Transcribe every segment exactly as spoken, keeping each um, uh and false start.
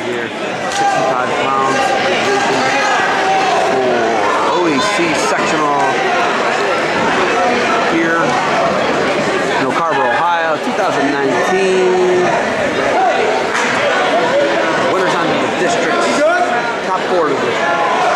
underdog here, sixty-five pounds division for O A C Sectional here in Oak Harbor, Ohio, two thousand nineteen. Winners on the district, top four division.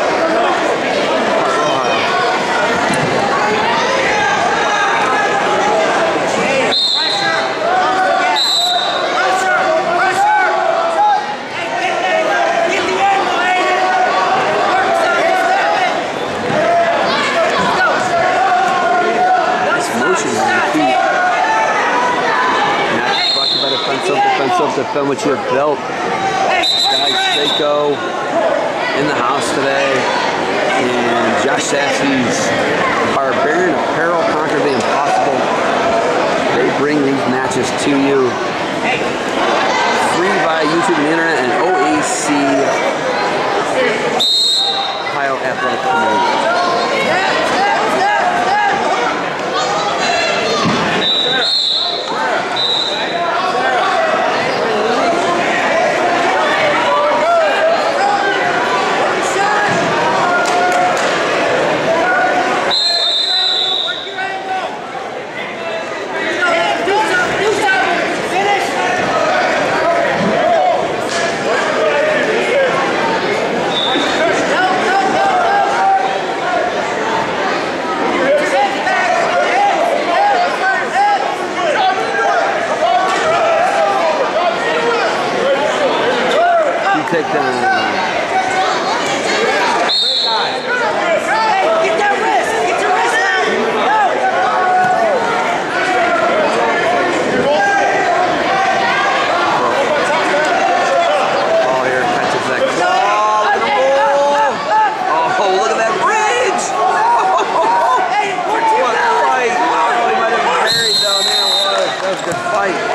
Defend with your belt. Guys, Seiko in the house today, and Josh Sassy's Barbarian Apparel conquered the impossible. They bring these matches to you free via YouTube and the internet and O A C Ohio Athletic Committee. Take down. Hey, get that wrist! Get your wrist out! Ball here, catches that. Oh, look at the ball! Oh, look at that bridge! Oh, what a fight! Oh, he might have been buried though. Man, it was. That was a good fight.